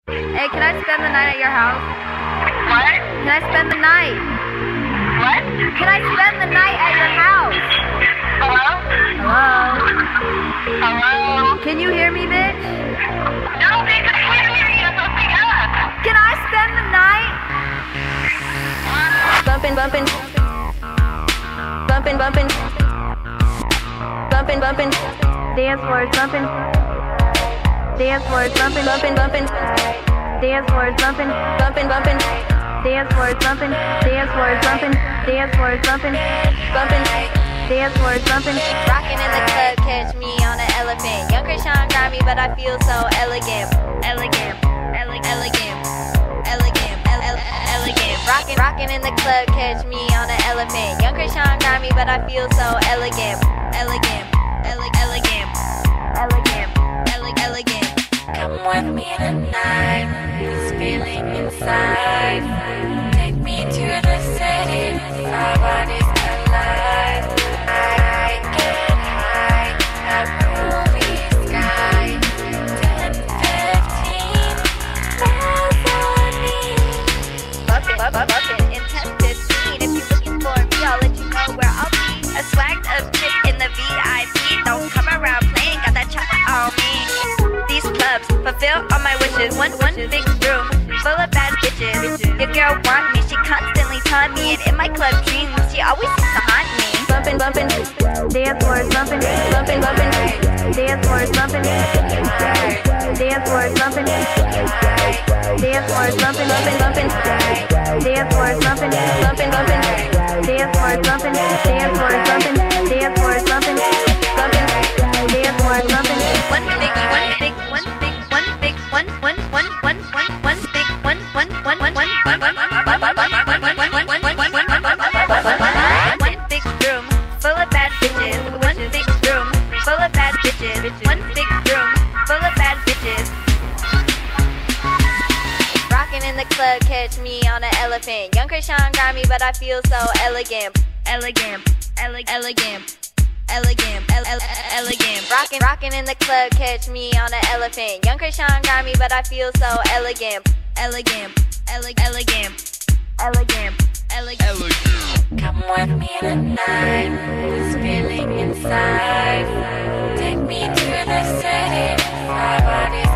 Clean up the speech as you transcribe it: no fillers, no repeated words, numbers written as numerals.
Hey, can I spend the night at your house? What? Can I spend the night? What? Can I spend the night at your house? Hello? Hello? Hello? Can you hear me, bitch? No, they can hear you. So speak up. Can I spend the night? Bumpin', bumpin', bumpin', bumpin', bumpin', bumpin', Dance floor is bumping. Dance floor is bumping. bumpin', bumpin', Dance floor is bumping. bumpin', bumpin', Dance floor is bumping. Dance floor is bumping. Dance floor is bumping. bumpin'. Dance floor is bumping. Rockin' in the club, catch me on an elephant. Young Krishan got me, but I feel so elegant. Elegant, elegant, elegant, elegant. Rockin' in the club, catch me on an elephant. Young Krishan got me, but I feel so elegant. Elegant, elegant, elegant. Come with me tonight, this feeling inside. Take me to the city, our bodies alive. I get high, a movie sky. 10, 15 miles on me. Bumpin', intense 15. If you're looking for me, I'll let you know where I'll be. A swagged up chick in the VIP. Don't come around playing, got that chopper on me. These clubs fulfill all my wishes. One big room full of bad bitches. Your girl want me, she constantly taunt me, and in my club dreams, she always seems to haunt me. Bumpin', bumpin', Dance floor is bumping. bumpin', bumpin', Dance floor is bumping. Dance floor is bumping. Dance floor is bumping. bumpin', bumpin', Dance floor is bumping. bumpin', bumpin', Dance floor is bumping. Dance floor is bumping. Dance floor is bumping. bumpin'. Dance floor is bumping. One big, room full of bad bitches. One big room full of bad bitches. One big room full of bad bitches. Rockin' in the club, catch me on an elephant. Young Krishan got me, but I feel so elegant. Elegant. Rockin' in the club, catch me on an elephant. Young Krishan got me, but I feel so elegant. Come with me tonight, this feeling inside. Take me to the city, our bodies